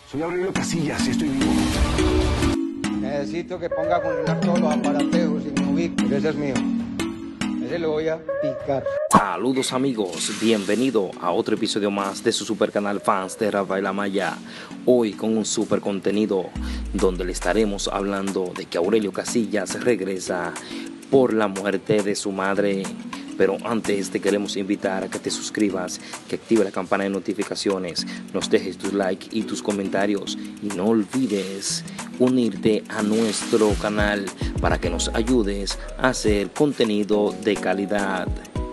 Soy Aurelio Casillas y estoy vivo. Necesito que ponga a funcionar todos los aparateos y me ubique, pero ese es mío. Ese lo voy a picar. Saludos amigos, bienvenido a otro episodio más de su super canal Fans de Rafael Amaya. Hoy con un super contenido donde le estaremos hablando de que Aurelio Casillas regresa por la muerte de su madre. Pero antes te queremos invitar a que te suscribas, que active la campana de notificaciones, nos dejes tus likes y tus comentarios y no olvides unirte a nuestro canal para que nos ayudes a hacer contenido de calidad.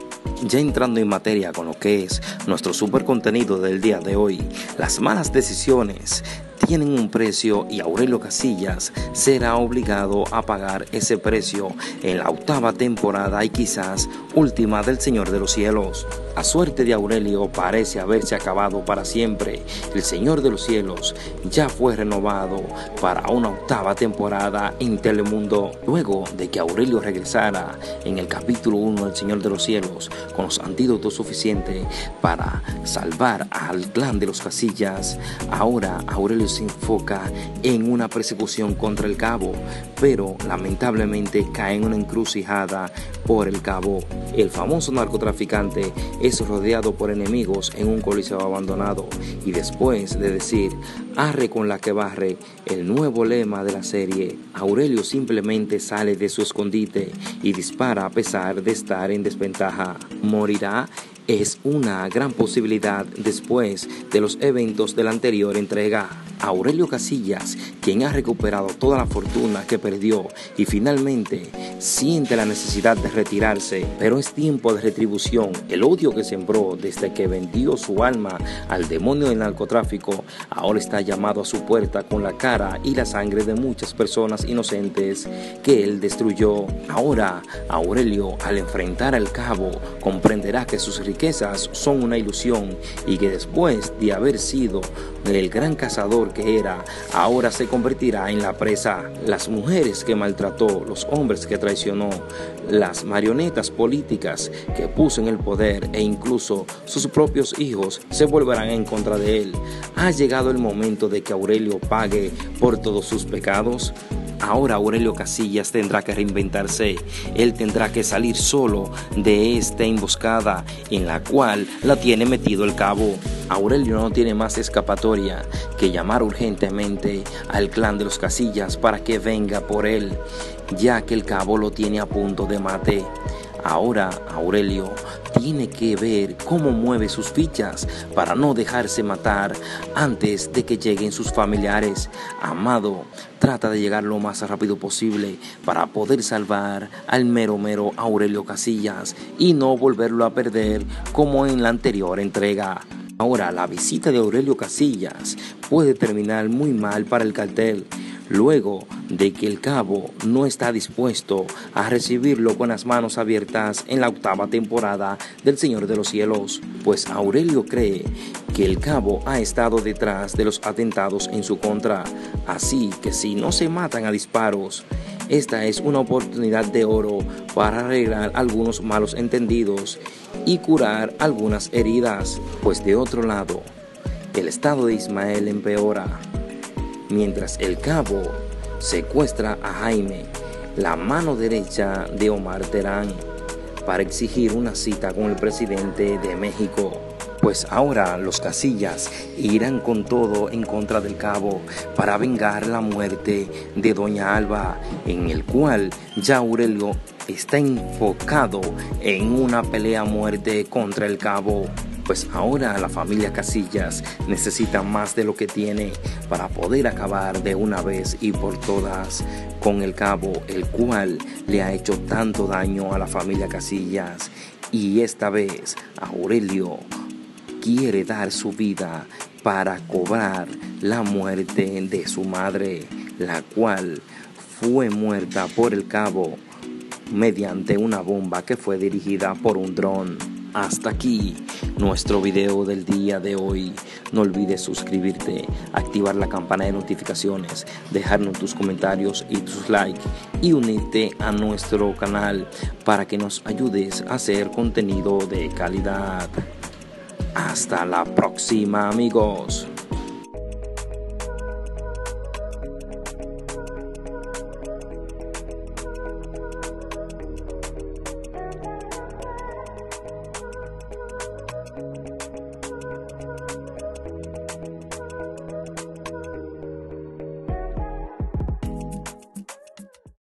Ya entrando en materia con lo que es nuestro super contenido del día de hoy, las malas decisiones tienen un precio y Aurelio Casillas será obligado a pagar ese precio en la octava temporada y quizás última del Señor de los Cielos. La suerte de Aurelio parece haberse acabado para siempre. El Señor de los Cielos ya fue renovado para una octava temporada en Telemundo. Luego de que Aurelio regresara en el capítulo 1 del Señor de los Cielos con los antídotos suficientes para salvar al clan de los Casillas, ahora Aurelio se enfoca en una persecución contra el Cabo, pero lamentablemente cae en una encrucijada por el Cabo. El famoso narcotraficante es rodeado por enemigos en un coliseo abandonado y después de decir arre con la que barre, el nuevo lema de la serie, Aurelio simplemente sale de su escondite y dispara a pesar de estar en desventaja. ¿Morirá? Es una gran posibilidad después de los eventos de la anterior entrega. Aurelio Casillas, quien ha recuperado toda la fortuna que perdió y finalmente siente la necesidad de retirarse, pero es tiempo de retribución. El odio que sembró desde que vendió su alma al demonio del narcotráfico ahora está llamado a su puerta con la cara y la sangre de muchas personas inocentes que él destruyó. Ahora Aurelio, al enfrentar al Cabo, comprenderá que sus riquezas son una ilusión y que después de haber sido el gran cazador que era, ahora se convertirá en la presa. Las mujeres que maltrató, los hombres que traicionó, las marionetas políticas que puso en el poder e incluso sus propios hijos se volverán en contra de él. ¿Ha llegado el momento de que Aurelio pague por todos sus pecados? Ahora Aurelio Casillas tendrá que reinventarse. Él tendrá que salir solo de esta emboscada en la cual la tiene metido el Cabo. Aurelio no tiene más escapatoria que llamar urgentemente al clan de los Casillas para que venga por él, ya que el Cabo lo tiene a punto de mate. Ahora Aurelio tiene que ver cómo mueve sus fichas para no dejarse matar antes de que lleguen sus familiares. Amado trata de llegar lo más rápido posible para poder salvar al mero Aurelio Casillas y no volverlo a perder como en la anterior entrega. Ahora la visita de Aurelio Casillas puede terminar muy mal para el cartel, luego de que el Cabo no está dispuesto a recibirlo con las manos abiertas en la octava temporada del Señor de los Cielos, pues Aurelio cree que el Cabo ha estado detrás de los atentados en su contra, así que si no se matan a disparos, esta es una oportunidad de oro para arreglar algunos malos entendidos y curar algunas heridas, pues de otro lado, el estado de Ismael empeora. Mientras el Cabo secuestra a Jaime, la mano derecha de Omar Terán, para exigir una cita con el presidente de México. Pues ahora los Casillas irán con todo en contra del Cabo para vengar la muerte de Doña Alba, en el cual ya Aurelio está enfocado en una pelea a muerte contra el Cabo. Pues ahora la familia Casillas necesita más de lo que tiene para poder acabar de una vez y por todas con el Cabo, el cual le ha hecho tanto daño a la familia Casillas. Y esta vez Aurelio quiere dar su vida para cobrar la muerte de su madre, la cual fue muerta por el Cabo mediante una bomba que fue dirigida por un dron. Hasta aquí nuestro video del día de hoy. No olvides suscribirte, activar la campana de notificaciones, dejarnos tus comentarios y tus likes y unirte a nuestro canal para que nos ayudes a hacer contenido de calidad. Hasta la próxima, amigos.